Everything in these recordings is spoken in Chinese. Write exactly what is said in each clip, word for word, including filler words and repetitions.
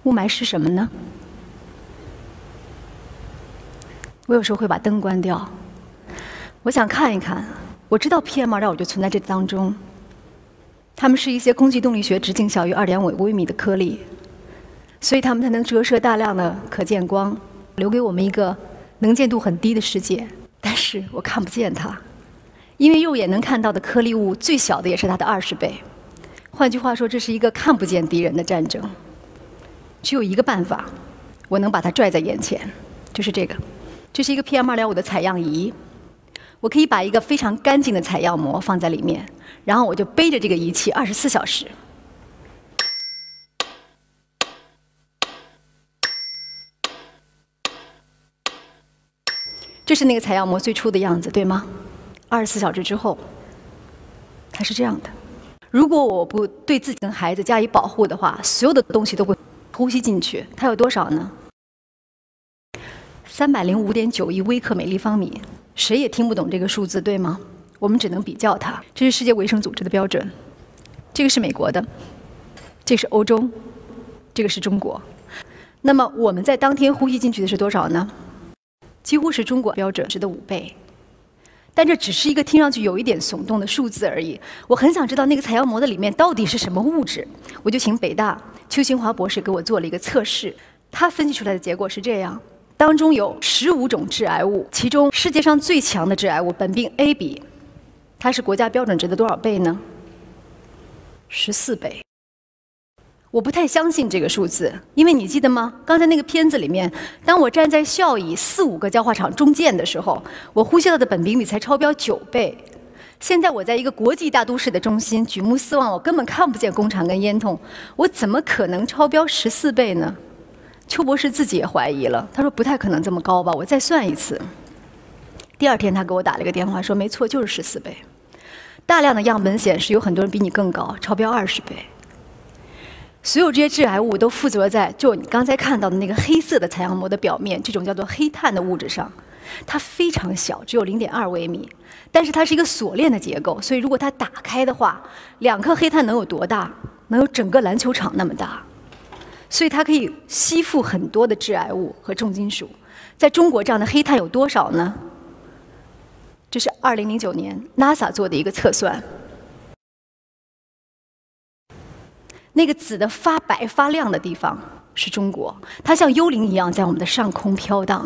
雾霾是什么呢？我有时候会把灯关掉，我想看一看。我知道 P M 二点五 就存在这当中，它们是一些空气动力学直径小于 二点五 微米的颗粒，所以它们才能折射大量的可见光，留给我们一个能见度很低的世界。但是我看不见它，因为肉眼能看到的颗粒物最小的也是它的二十倍。换句话说，这是一个看不见敌人的战争。只有一个办法，我能把它拽在眼前，就是这个。这是一个 P M 二点五 的采样仪。我可以把一个非常干净的采样膜放在里面，然后我就背着这个仪器二十四小时。这是那个采样膜最初的样子，对吗？二十四小时之后，它是这样的。如果我不对自己跟孩子加以保护的话，所有的东西都会呼吸进去。它有多少呢？三百零五点九亿微克每立方米。谁也听不懂这个数字，对吗？我们只能比较它。这是世界卫生组织的标准，这个是美国的，这个是欧洲，这个是中国。那么我们在当天呼吸进去的是多少呢？几乎是中国标准值的五倍。但这只是一个听上去有一点耸动的数字而已。我很想知道那个采样膜的里面到底是什么物质，我就请北大邱新华博士给我做了一个测试。他分析出来的结果是这样。当中有十五种致癌物，其中世界上最强的致癌物苯并 A 比，它是国家标准值的多少倍呢？十四倍。我不太相信这个数字，因为你记得吗？刚才那个片子里面，当我站在效益四五个焦化厂中间的时候，我呼吸到的苯并比才超标九倍。现在我在一个国际大都市的中心，举目四望，我根本看不见工厂跟烟囱，我怎么可能超标十四倍呢？邱博士自己也怀疑了，他说不太可能这么高吧，我再算一次。第二天他给我打了一个电话，说没错，就是十四倍。大量的样本显示有很多人比你更高，超标二十倍。所有这些致癌物都附着在就你刚才看到的那个黑色的采样膜的表面，这种叫做黑碳的物质上。它非常小，只有零点二微米，但是它是一个锁链的结构，所以如果它打开的话，两颗黑碳能有多大？能有整个篮球场那么大。所以它可以吸附很多的致癌物和重金属。在中国，这样的黑碳有多少呢？这是二零零九年 NASA 做的一个测算。那个紫的发白发亮的地方是中国，它像幽灵一样在我们的上空飘荡。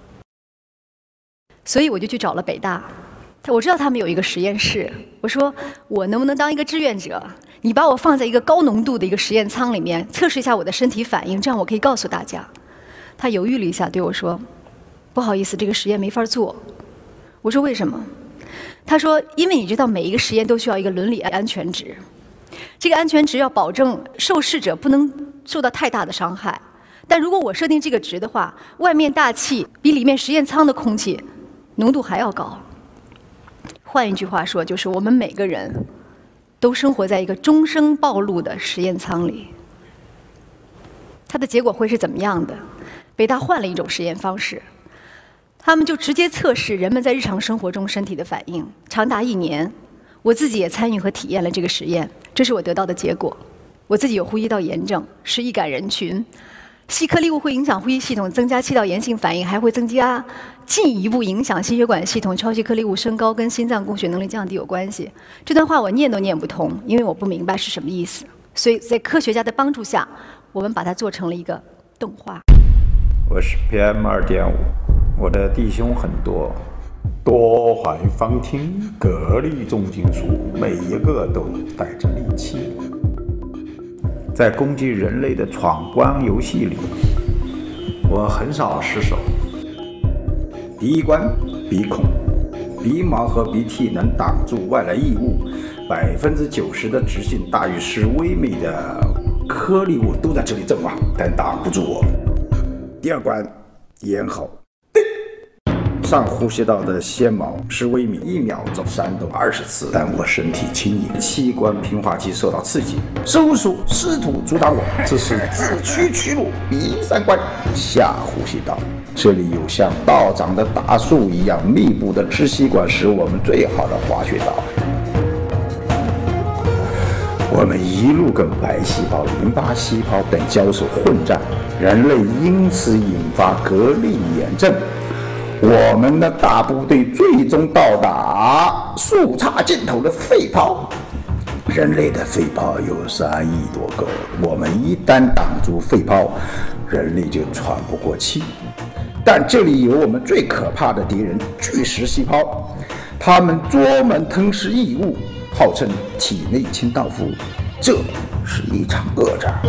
所以我就去找了北大，我知道他们有一个实验室，我说我能不能当一个志愿者？你把我放在一个高浓度的一个实验舱里面，测试一下我的身体反应，这样我可以告诉大家。他犹豫了一下，对我说：“不好意思，这个实验没法做。”我说：“为什么？”他说：“因为你知道，每一个实验都需要一个伦理安全值，这个安全值要保证受试者不能受到太大的伤害。但如果我设定这个值的话，外面大气比里面实验舱的空气浓度还要高。换一句话说，就是我们每个人都生活在一个终生暴露的实验舱里。它的结果会是怎么样的？北大换了一种实验方式，他们就直接测试人们在日常生活中身体的反应，长达一年。我自己也参与和体验了这个实验，这是我得到的结果。我自己有呼吸道炎症，是易感人群。细颗粒物会影响呼吸系统，增加气道炎性反应，还会增加进一步影响心血管系统。超细颗粒物升高跟心脏供血能力降低有关系。这段话我念都念不通，因为我不明白是什么意思。所以在科学家的帮助下，我们把它做成了一个动画。 我是 P M 二点五，我的弟兄很多，多环芳烃，各粒重金属，每一个都带着利器。在攻击人类的闯关游戏里，我很少失手。第一关，鼻孔，鼻毛和鼻涕能挡住外来异物，百分之九十的直径大于十微米的颗粒物都在这里阵亡，但挡不住我。第二关，咽喉。上呼吸道的纤毛十微米，一秒钟扇动二十次，但我身体轻盈，器官平滑肌受到刺激，收缩试图阻挡我，这是自取其辱。第三关，下呼吸道，这里有像道长的大树一样密布的支气管，是我们最好的滑雪道。 我们一路跟白细胞、淋巴细胞等交手混战，人类因此引发革命炎症。我们的大部队最终到达树杈尽头的肺泡。人类的肺泡有三亿多个，我们一旦挡住肺泡，人类就喘不过气。但这里有我们最可怕的敌人——巨噬细胞，它们专门吞噬异物，号称体内清道夫，这是一场恶战。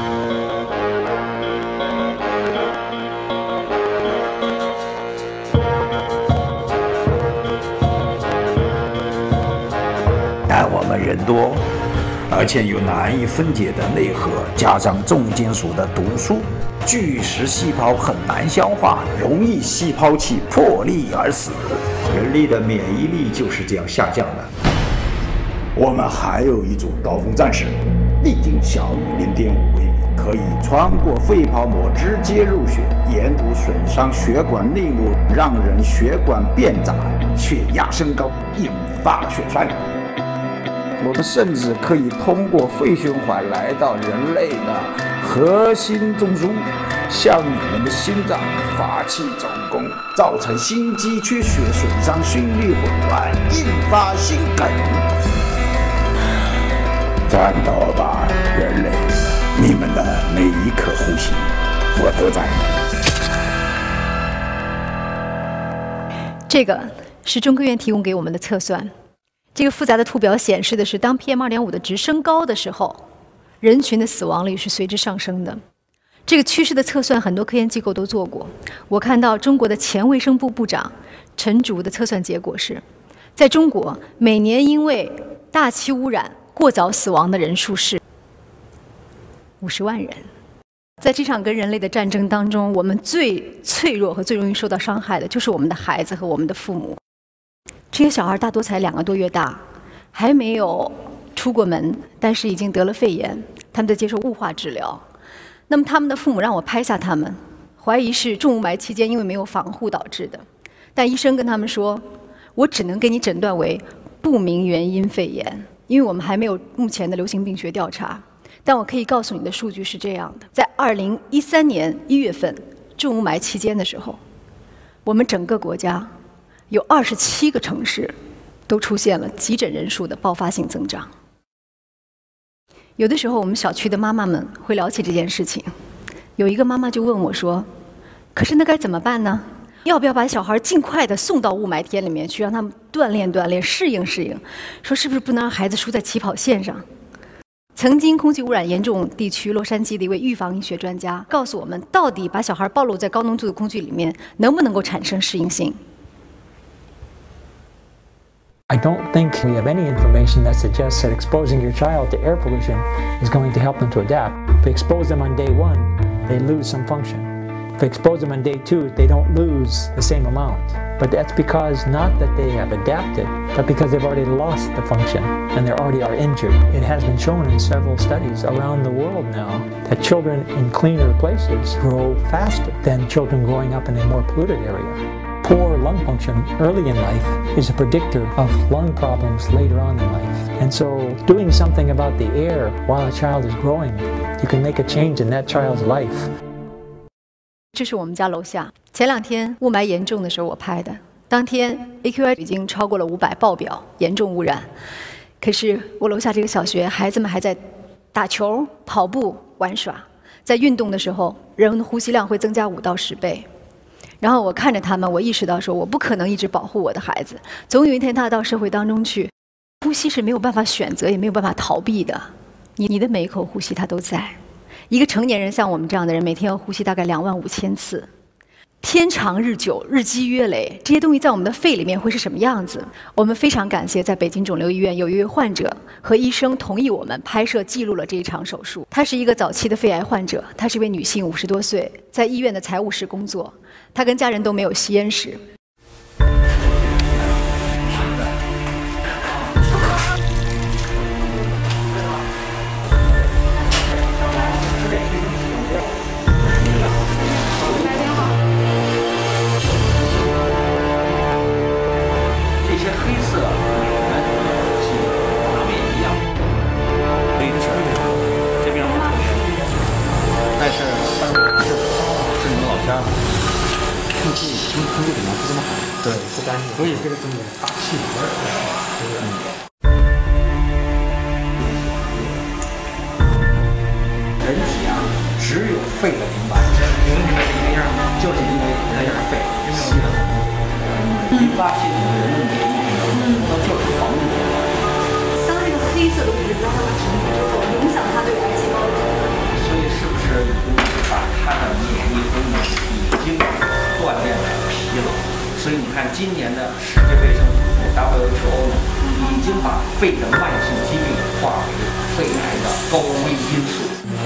但我们人多，而且有难以分解的内核，加上重金属的毒素，巨噬细胞很难消化，容易细胞器破裂而死。人类的免疫力就是这样下降的。我们还有一组刀锋战士，力径小于零点五微米，可以穿过肺泡膜直接入血，沿途损伤血管内膜，让人血管变窄，血压升高，引发血栓。我们甚至可以通过肺循环来到人类的核心中枢，向你们的心脏发起总攻，造成心肌缺血，损伤心律混乱，引发心梗。战斗吧，人类！你们的每一颗呼吸，我都在。 这个是中科院提供给我们的测算。这个复杂的图表显示的是，当 P M 二点五 的值升高的时候，人群的死亡率是随之上升的。这个趋势的测算，很多科研机构都做过。我看到中国的前卫生部部长陈竺的测算结果是，在中国每年因为大气污染过早死亡的人数是五十万人。在这场跟人类的战争当中，我们最脆弱和最容易受到伤害的就是我们的孩子和我们的父母。这些小孩大多才两个多月大，还没有出过门，但是已经得了肺炎，他们在接受雾化治疗。那么他们的父母让我拍下他们，怀疑是重雾霾期间因为没有防护导致的，但医生跟他们说，我只能给你诊断为不明原因肺炎，因为我们还没有目前的流行病学调查。但我可以告诉你的数据是这样的：在二零一三年一月份重雾霾期间的时候，我们整个国家有二十七个城市都出现了急诊人数的爆发性增长。有的时候，我们小区的妈妈们会聊起这件事情。有一个妈妈就问我说：“可是那该怎么办呢？要不要把小孩尽快的送到雾霾天里面去，让他们锻炼锻炼、适应适应？说是不是不能让孩子输在起跑线上？”曾经空气污染严重地区洛杉矶的一位预防医学专家告诉我们，到底把小孩暴露在高浓度的空气里面，能不能够产生适应性？ I don't think we have any information that suggests that exposing your child to air pollution is going to help them to adapt. If we expose them on day one, they lose some function. If we expose them on day two, they don't lose the same amount. But that's because not that they have adapted, but because they've already lost the function and they already are injured. It has been shown in several studies around the world now that children in cleaner places grow faster than children growing up in a more polluted area. Poor lung function early in life is a predictor of lung problems later on in life. And so doing something about the air while a child is growing, you can make a change in that child's life. 这是我们家楼下，前两天雾霾严重的时候我拍的，当天 A Q I 已经超过了五百，爆表，严重污染。可是我楼下这个小学，孩子们还在打球、跑步、玩耍，在运动的时候，人的呼吸量会增加五到十倍。然后我看着他们，我意识到说，我不可能一直保护我的孩子，总有一天他到社会当中去，呼吸是没有办法选择，也没有办法逃避的。你你的每一口呼吸，它都在。一个成年人像我们这样的人，每天要呼吸大概两万五千次，天长日久，日积月累，这些东西在我们的肺里面会是什么样子？我们非常感谢，在北京肿瘤医院有一位患者和医生同意我们拍摄记录了这一场手术。她是一个早期的肺癌患者，她是一位女性，五十多岁，在医院的财务室工作。她跟家人都没有吸烟史。 这些黑色，咱们也一样。 呢，空气空空气质量不怎么好，对，不干净，所以这个东西大气味儿，嗯。人体啊，只有肺的淋巴结，明白这个样吗？就是因为人有肺吸的很。淋巴系统人的免疫功能，那就是防御。 当这个黑色的物质到它的身体之后，影响它对癌细胞的。 所以是不是已经把它的免疫功能已经锻炼的疲劳？所以你看，今年的世界卫生组织 W H O 呢，已经把肺的慢性疾病划为肺癌的高危因素。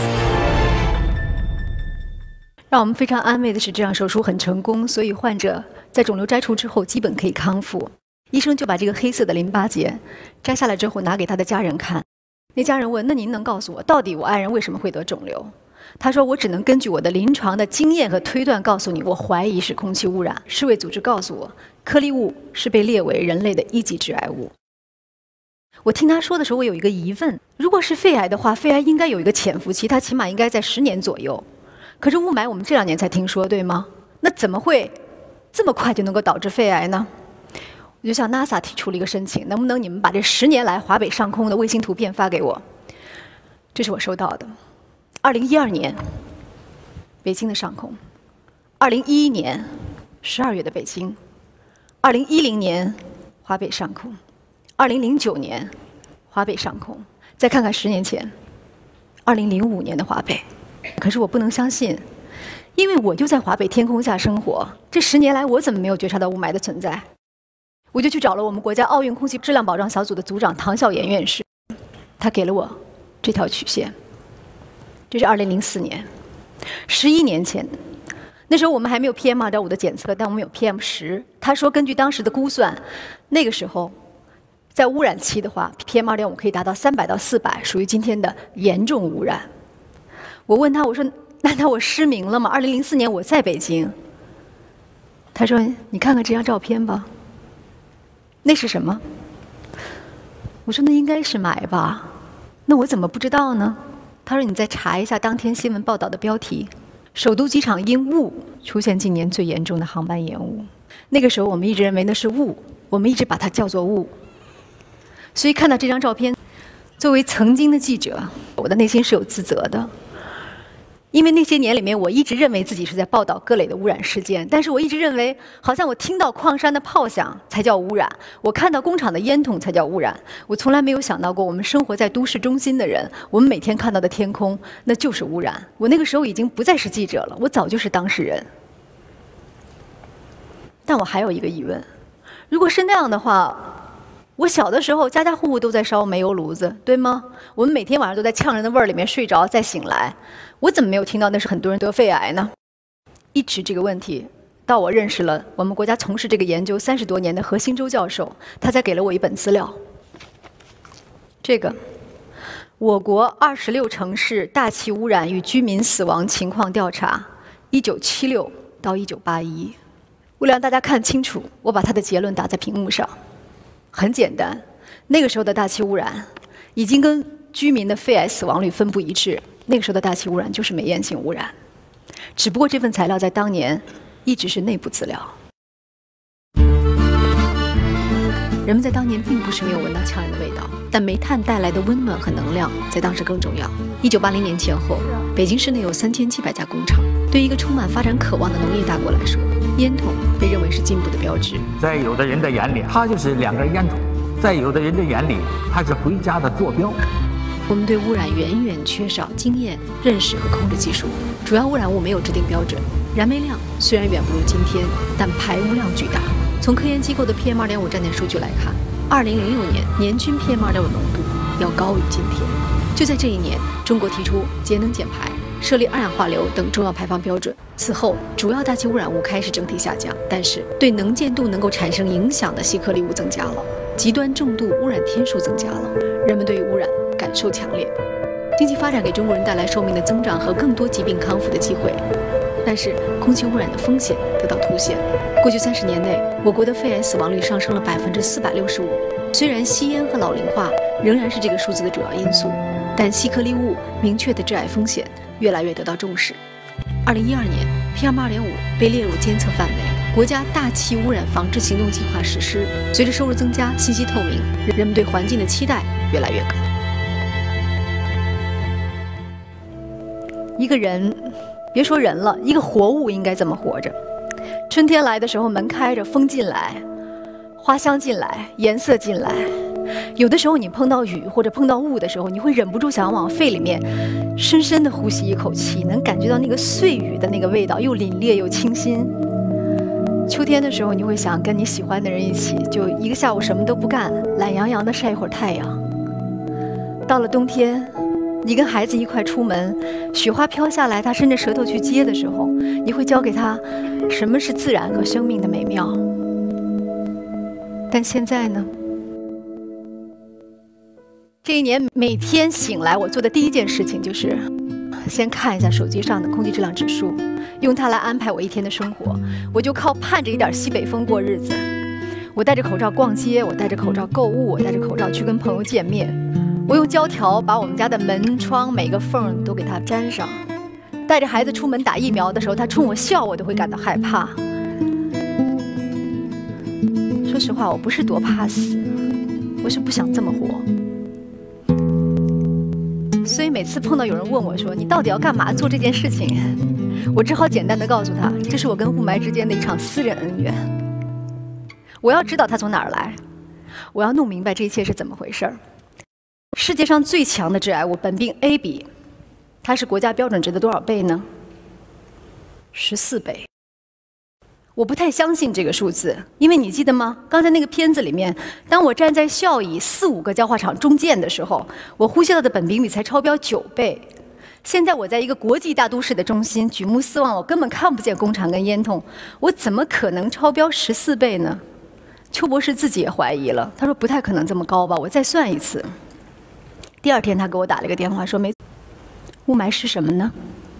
让我们非常安慰的是，这场手术很成功，所以患者在肿瘤摘除之后基本可以康复。医生就把这个黑色的淋巴结摘下来之后拿给他的家人看。那家人问：“那您能告诉我，到底我爱人为什么会得肿瘤？”他说：“我只能根据我的临床的经验和推断告诉你，我怀疑是空气污染。世卫组织告诉我，颗粒物是被列为人类的一级致癌物。”我听他说的时候，我有一个疑问：如果是肺癌的话，肺癌应该有一个潜伏期，它起码应该在十年左右。可是雾霾我们这两年才听说，对吗？那怎么会这么快就能够导致肺癌呢？我就向 NASA 提出了一个申请，能不能你们把这十年来华北上空的卫星图片发给我？这是我收到的。二零一二年，北京的上空；二零一一年十二月的北京；二零一零年华北上空；二零零九年华北上空。再看看十年前，二零零五年的华北。可是我不能相信，因为我就在华北天空下生活，这十年来我怎么没有觉察到雾霾的存在？我就去找了我们国家奥运空气质量保障小组的组长唐孝炎院士，他给了我这条曲线。这是二零零四年，十一年前，那时候我们还没有 P M 二点五 的检测，但我们有 P M 十。他说根据当时的估算，那个时候在污染期的话 ，P M 二点五 可以达到三百到四百，属于今天的严重污染。我问他，我说难道我失明了吗？二零零四年我在北京。他说你看看这张照片吧，那是什么？我说那应该是霾吧，那我怎么不知道呢？他说你再查一下当天新闻报道的标题，首都机场因雾出现今年最严重的航班延误。那个时候我们一直认为那是雾，我们一直把它叫做雾。所以看到这张照片，作为曾经的记者，我的内心是有自责的。因为那些年里面，我一直认为自己是在报道各类的污染事件，但是我一直认为，好像我听到矿山的炮响才叫污染，我看到工厂的烟筒才叫污染。我从来没有想到过，我们生活在都市中心的人，我们每天看到的天空，那就是污染。我那个时候已经不再是记者了，我早就是当事人。但我还有一个疑问：如果是那样的话，我小的时候，家家户户都在烧煤油炉子，对吗？我们每天晚上都在呛人的味儿里面睡着，再醒来，我怎么没有听到那是很多人得肺癌呢？一直这个问题，到我认识了我们国家从事这个研究三十多年的何新洲教授，他才给了我一本资料。这个，我国二十六城市大气污染与居民死亡情况调查，一九七六到一九八一。为了让大家看清楚，我把他的结论打在屏幕上。很简单，那个时候的大气污染已经跟居民的肺癌死亡率分布一致。那个时候的大气污染就是煤烟性污染，只不过这份材料在当年一直是内部资料。人们在当年并不是没有闻到呛人的味道，但煤炭带来的温暖和能量在当时更重要。一九八零年前后，北京市内有三千七百家工厂。对于一个充满发展渴望的农业大国来说，烟筒被认为是进步的标志。 在有的人的眼里，它就是两根烟筒；在有的人的眼里，它是回家的坐标。 我们对污染远远缺少经验、认识和控制技术。主要污染物没有制定标准，燃煤量虽然远不如今天，但排污量巨大。从科研机构的 P M 二点五 站点数据来看，二零零六年年均 P M 二点五 浓度要高于今天。就在这一年，中国提出节能减排、设立二氧化硫等重要排放标准。此后，主要大气污染物开始整体下降，但是对能见度能够产生影响的细颗粒物增加了，极端重度污染天数增加了，人们对于污染感受强烈。经济发展给中国人带来寿命的增长和更多疾病康复的机会，但是空气污染的风险得到凸显。过去三十年内，我国的肺癌死亡率上升了百分之四百六十五。虽然吸烟和老龄化仍然是这个数字的主要因素，但细颗粒物明确的致癌风险越来越得到重视。二零一二年， P M 二点五 被列入监测范围，国家大气污染防治行动计划实施。随着收入增加，信息透明，人们对环境的期待越来越高。一个人，别说人了，一个活物应该怎么活着？春天来的时候，门开着，风进来，花香进来，颜色进来。有的时候你碰到雨或者碰到雾的时候，你会忍不住想要往肺里面深深的呼吸一口气，能感觉到那个碎雨的那个味道，又凛冽又清新。秋天的时候，你会想跟你喜欢的人一起，就一个下午什么都不干，懒洋洋的晒一会儿太阳。到了冬天，你跟孩子一块出门，雪花飘下来，他伸着舌头去接的时候，你会教给他什么是自然和生命的美妙。但现在呢？这一年每天醒来，我做的第一件事情就是先看一下手机上的空气质量指数，用它来安排我一天的生活。我就靠盼着一点西北风过日子。我戴着口罩逛街，我戴着口罩购物，我戴着口罩去跟朋友见面。我用胶条把我们家的门窗每个缝都给它粘上。带着孩子出门打疫苗的时候，他冲我笑，我都会感到害怕。说实话，我不是多怕死，我是不想这么活。所以每次碰到有人问我说：“你到底要干嘛做这件事情？”我只好简单的告诉他：“这是我跟雾霾之间的一场私人恩怨。我要知道它从哪儿来，我要弄明白这一切是怎么回事儿。”世界上最强的致癌物苯并 A 比，它是国家标准值的多少倍呢？十四倍。我不太相信这个数字，因为你记得吗？刚才那个片子里面，当我站在效益四五个焦化厂中间的时候，我呼吸到的苯并比才超标九倍。现在我在一个国际大都市的中心，举目四望，我根本看不见工厂跟烟囱，我怎么可能超标十四倍呢？邱博士自己也怀疑了，他说不太可能这么高吧，我再算一次。第二天他给我打了个电话，说没，雾霾是什么呢？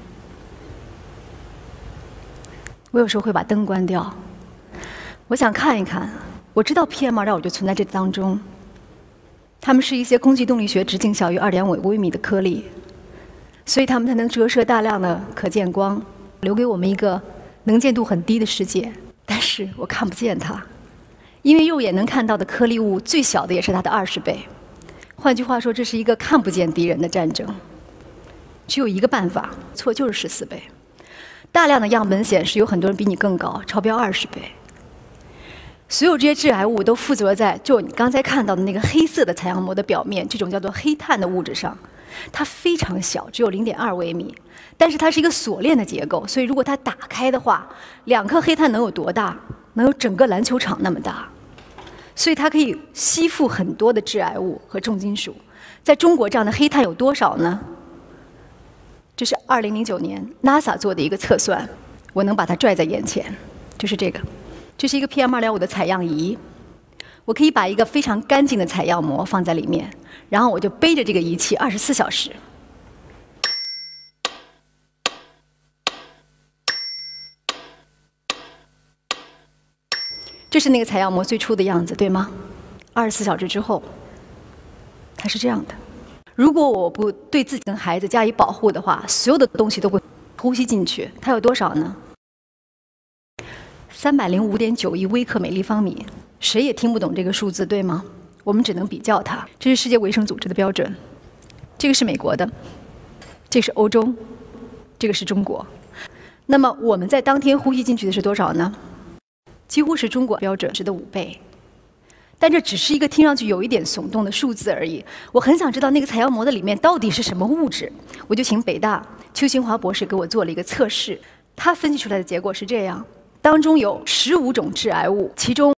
我有时候会把灯关掉，我想看一看。我知道 P M 二点五 就存在这当中，它们是一些空气动力学直径小于 二点五 微米的颗粒，所以它们才能折射大量的可见光，留给我们一个能见度很低的世界。但是我看不见它，因为肉眼能看到的颗粒物最小的也是它的二十倍。换句话说，这是一个看不见敌人的战争。只有一个办法，错就是十四倍。大量的样本显示，有很多人比你更高，超标二十倍。所有这些致癌物都附着在就你刚才看到的那个黑色的采样膜的表面，这种叫做黑碳的物质上。它非常小，只有 零点二微米，但是它是一个锁链的结构，所以如果它打开的话，两颗黑碳能有多大？能有整个篮球场那么大。所以它可以吸附很多的致癌物和重金属。在中国，这样的黑碳有多少呢？这是二零零九年 NASA 做的一个测算，我能把它拽在眼前，就是这个，这是一个 P M 二点五 的采样仪，我可以把一个非常干净的采样膜放在里面，然后我就背着这个仪器二十四小时。这是那个采样膜最初的样子，对吗？二十四小时之后，它是这样的。如果我不对自己跟孩子加以保护的话，所有的东西都会呼吸进去。它有多少呢？三百零五点九亿微克每立方米。谁也听不懂这个数字，对吗？我们只能比较它。这是世界卫生组织的标准，这个是美国的，这个是欧洲，这个是中国。那么我们在当天呼吸进去的是多少呢？几乎是中国标准值的五倍。但这只是一个听上去有一点耸动的数字而已。我很想知道那个采样膜的里面到底是什么物质，我就请北大邱新华博士给我做了一个测试。他分析出来的结果是这样：当中有十五种致癌物，其中